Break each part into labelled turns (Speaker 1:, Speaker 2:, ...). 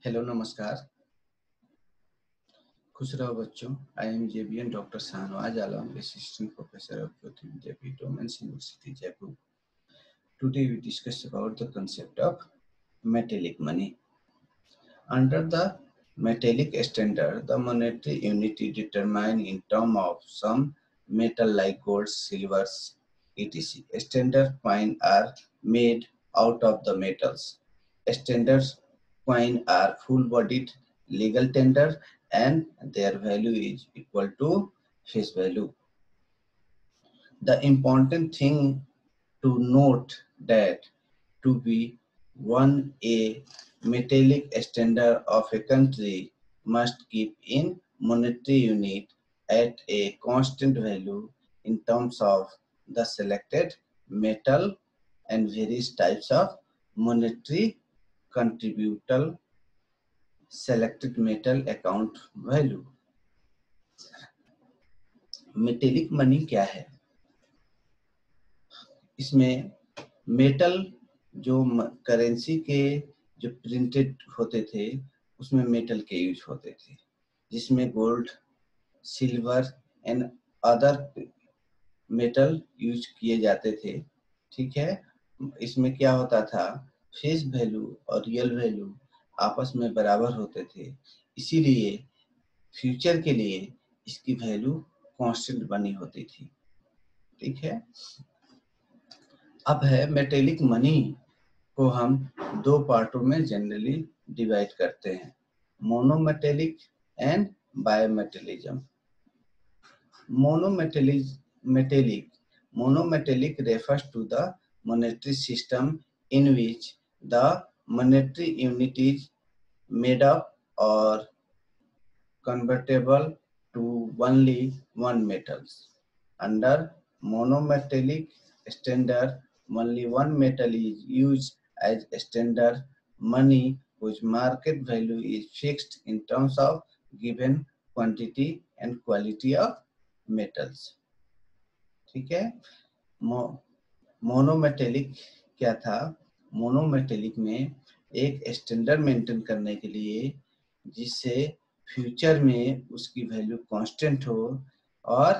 Speaker 1: Hello नमस्कार, खुश रहो बच्चों। I am JBN doctor Shahnawaz Alam, assistant professor of ज्योतिर्विद्या, domains university Jaipur. Today we discuss about the concept of metallic money. Under the metallic standard, the monetary unit is determined in terms of some metal like gold, silver, etc. Standard coins are made out of the metals. Standard coins are full-bodied, legal tender, and their value is equal to face value. The important thing to note that to be a metallic standard of a country must keep in monetary unit at a constant value in terms of the selected metal and various types of monetary contributal selected metal account value. Metallic money क्या है? इसमें metal जो currency के जो printed होते थे उसमें metal के यूज होते थे, जिसमें gold, silver and other metal use किए जाते थे। ठीक है, इसमें क्या होता था, फेस वैल्यू और रियल वैल्यू आपस में बराबर होते थे, इसीलिए फ्यूचर के लिए इसकी वैल्यू कांस्टेंट बनी होती थी। ठीक है, अब है मेटेलिक मनी को हम दो पार्टों में जनरली डिवाइड करते हैं, monometallic and bimetallism. Monometallic refers to the monetary system in which the monetary unit is made up or convertible to only one metals. Under monometallic standard, only one metal is used as standard money whose market value is fixed in terms of given quantity and quality of metals. ठीक है, मोनोमेटेलिक क्या था? मोनोमेटेलिक में एक standard maintain करने के लिए जिससे फ्यूचर में उसकी वैल्यू कांस्टेंट हो और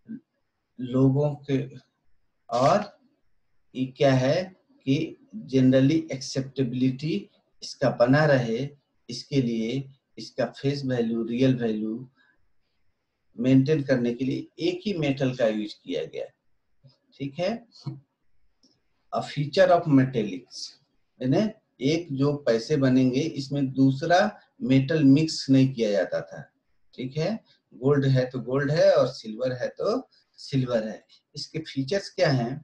Speaker 1: लोगों के, और ये क्या है कि जनरली एक्सेप्टेबिलिटी इसका बना रहे, इसके लिए इसका face value, real value maintain करने के लिए एक ही मेटल का यूज किया गया। ठीक है, अ फीचर ऑफ मेटेलिक्स यानी एक जो पैसे बनेंगे इसमें दूसरा मेटल मिक्स नहीं किया जाता था। ठीक है, गोल्ड है तो गोल्ड है और सिल्वर है तो सिल्वर है। इसके फीचर्स क्या हैं?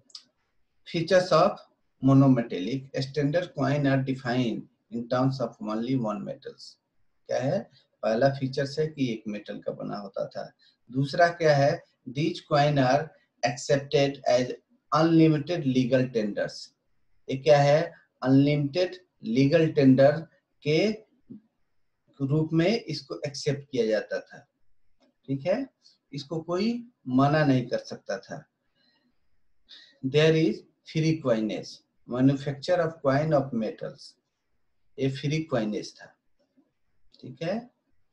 Speaker 1: Features of monometallic standard coin are defined in terms of only one metals. क्या है? पहला फीचर्स है कि एक मेटल का बना होता था। दूसरा क्या है? These coin are accepted as unlimited legal tenders. ये क्या है? अनलिमिटेड लीगल टेंडर के रूप में इसको एक्सेप्ट किया जाता था। ठीक है, इसको कोई मना नहीं कर सकता था। There is free coinage, manufacture of coin of metals, ये फ्री क्वाइनेज था। ठीक है,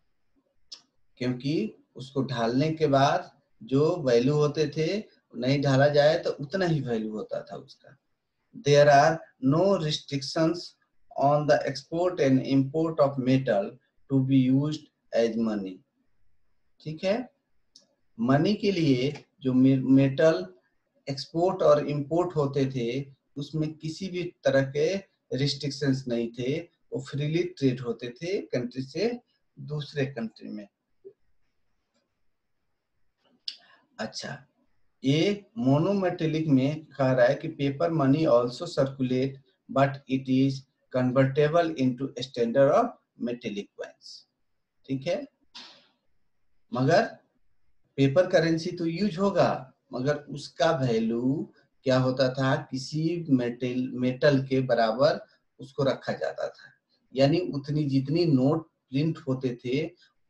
Speaker 1: क्योंकि उसको ढालने के बाद जो वैल्यू होते थे, नहीं ढाला जाए तो उतना ही वैल्यू होता था उसका। There are no restrictions on the export and import of metal to be used as money. ठीक है, मनी के लिए जो मेटल एक्सपोर्ट और इंपोर्ट होते थे उसमें किसी भी तरह के रिस्ट्रिक्शंस नहीं थे, वो फ्रीली ट्रेड होते थे कंट्री से दूसरे कंट्री में। अच्छा, ये मोनोमेटेलिक में कह रहा है कि paper money also circulate but it is convertible into standard of metallic coins. ठीक है, मगर पेपर करेंसी तो यूज होगा, मगर उसका वैल्यू क्या होता था? किसी मेटल के बराबर उसको रखा जाता था, यानी उतनी जितनी नोट प्रिंट होते थे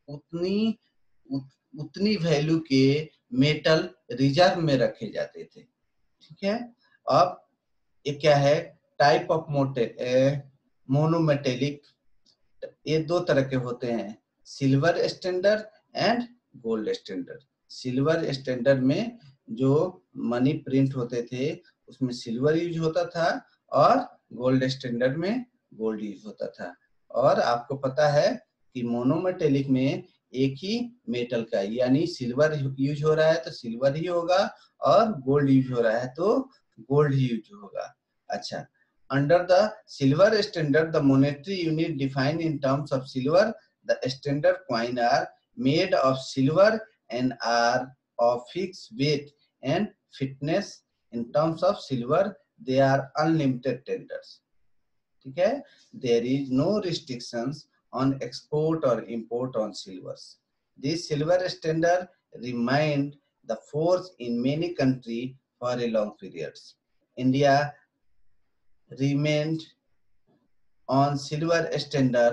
Speaker 1: उतनी वैल्यू के मेटल रिजर्व में रखे जाते थे। ठीक है, अब ये क्या है? टाइप ऑफ मोनोमेटेलिक ये दो तरह के होते हैं, silver standard and gold standard. Silver standard में जो मनी प्रिंट होते थे उसमें सिल्वर यूज होता था और गोल्ड स्टैंडर्ड में गोल्ड यूज होता था। और आपको पता है कि मोनोमेटेलिक में एक ही मेटल का यानी सिल्वर यूज हो रहा है तो सिल्वर ही होगा और गोल्ड यूज हो रहा है तो गोल्ड ही यूज होगा। अच्छा, under the silver standard the monetary unit defined in terms of silver, the standard coin are made of silver and are of fixed weight and fitness in terms of silver they are unlimited tenders। ठीक है, there is no restrictions on export or import on silvers। This silver standard remained the force in many countries for a long periods। India remained on silver standard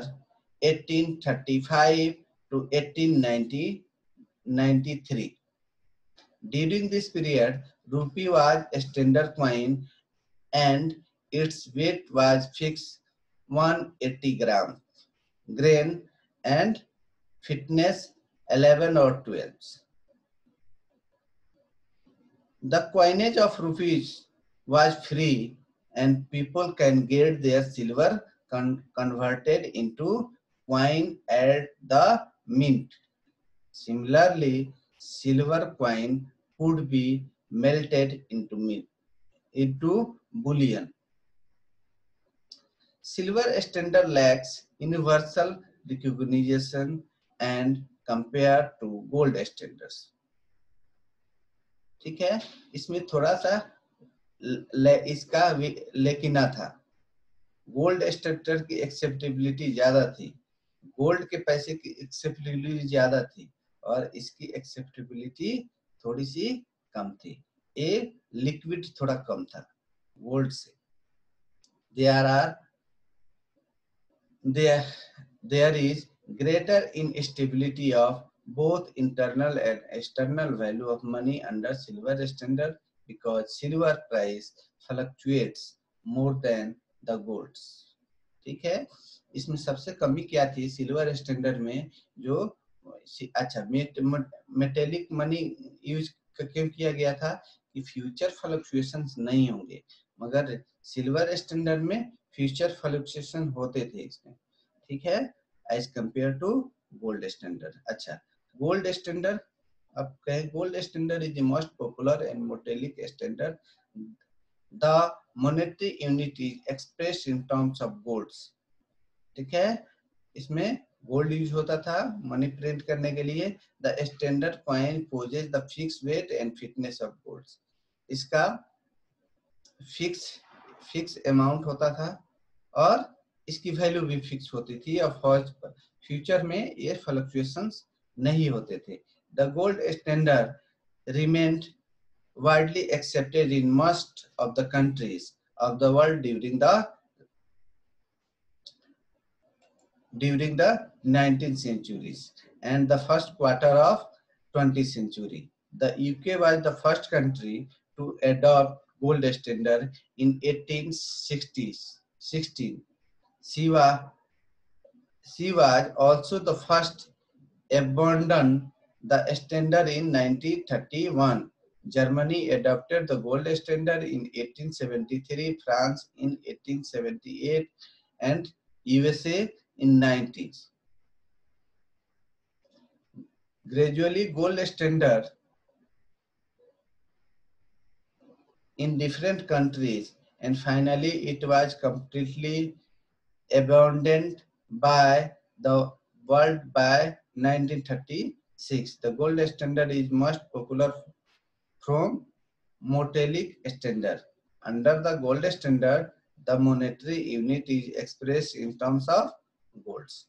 Speaker 1: 1835 to 1893। During this period, rupee was a standard coin and its weight was fixed 180 grain and fitness 11 or 12। The coinage of rupees was free and people can get their silver converted into coin at the mint। Similarly, silver coin could be melted into bullion। Silver standard lacks universal recognition and compared to gold standards। ठीक है, इसमें थोड़ा सा इसका लेकिन था, gold structure की acceptability ज्यादा थी, गोल्ड के पैसे की एक्सेप्टेबिलिटी ज्यादा थी और इसकी एक्सेप्टेबिलिटी थोड़ी सी कम थी। ये लिक्विड थोड़ा कम था गोल्ड से। there is greater instability of both internal and external value of money under silver standard because silver price fluctuates more than the golds। ठीक है, इसमें सबसे कमी क्या थी सिल्वर स्टैंडर्ड में, जो अच्छा मेटेलिक मनी यूज क्यों किया गया था कि फ्यूचर फ्लक्चुएशंस नहीं होंगे, मगर सिल्वर स्टैंडर्ड में फ्यूचर फ्लक्चुएशन होते थे इसमें। ठीक है, as compare to gold standard. अच्छा, गोल्ड स्टैंडर्ड, अब कहें gold standard is the most popular and metallic standard. The monetary unit is expressed in terms of golds. ठीक है, इसमें गोल्ड यूज होता था मनी प्रिंट करने के लिए। The standard coin possesses the fix weight and fitness of golds. इसका fix amount होता था और इसकी वैल्यू भी फिक्स होती थी और फ्यूचर में ये फ्लक्चुएशंस नहीं होते थे। The gold standard remained widely accepted in most of the countries of the world during the 19th centuries and the first quarter of 20th century। The UK was the first country to adopt gold standard in 1816। She was also the first abandon the standard in 1931। Germany adopted the gold standard in 1873, France in 1878 and USA in 90s। Gradually gold standard in different countries and finally it was completely abandoned by the world by 1936। The gold standard is most popular from metallic standard। Under the gold standard, the monetary unit is expressed in terms of golds।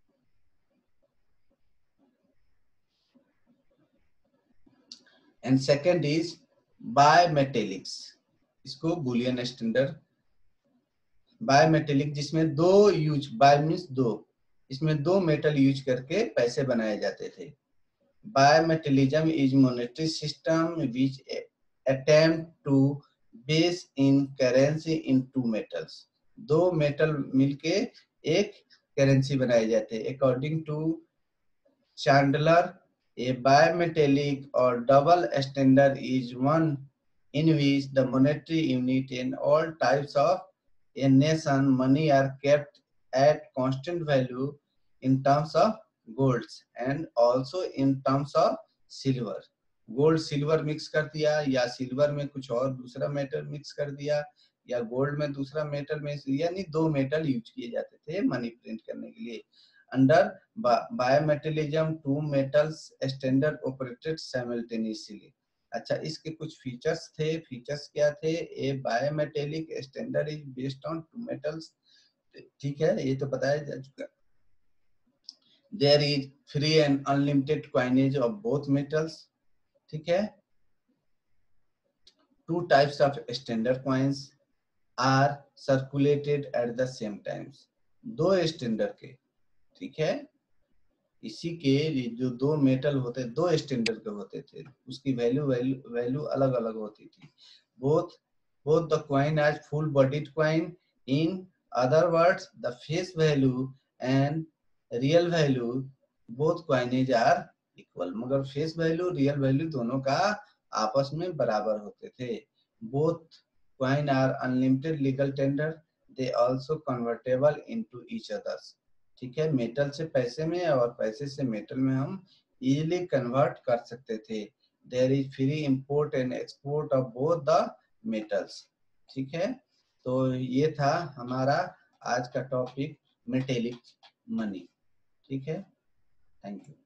Speaker 1: And second is bimetallics। इसको bullion standard, bimetallic जिसमें दो use, bye means दो, इसमें दो metal use करके पैसे बनाए जाते थे। Bimetallism is monetary system which attempt to base in currency in two metals। दो मेटल मिलके एक करेंसी बनाए जाते हैं। According to Chandler, a bimetallic or double standard is one in which the monetary unit in all types of a nation money are kept at constant value in terms of golds and also in terms of silver. Gold silver mix कर दिया या silver में कुछ और दूसरा metal mix कर दिया या गोल्ड में दूसरा मेटल में, यानी दो मेटल यूज किए जाते थे मनी प्रिंट करने के लिए। Under bimetallism two metals standard operated simultaneously. अच्छा, इसके कुछ फीचर्स थे। फीचर्स क्या थे? A bimetallic standard is based on two metals, ठीक है, ये तो बताया जा चुका। There is free and unlimited coinage of both metals, ठीक है। Two types of standard coins are circulated at the same times, दो स्टैंडर्ड के, ठीक है। इसी के जो दो मेटल होते, दो स्टैंडर्ड के होते थे, उसकी वैल्यू अलग अलग होती थी। both the coin as full bodied coin, in other words the face value and real value both coinage are equal, मगर फेस वैल्यू रियल वैल्यू दोनों का आपस में बराबर होते थे। both coin are unlimited legal tender, they also convertible into each others, ठीक है। मेटल से पैसे में और पैसे से मेटल में हम इजीली कन्वर्ट कर सकते थे। There is free import and export of both the metals, ठीक है। तो ये था हमारा आज का टॉपिक मेटेलिक मनी, ठीक है। Thank you.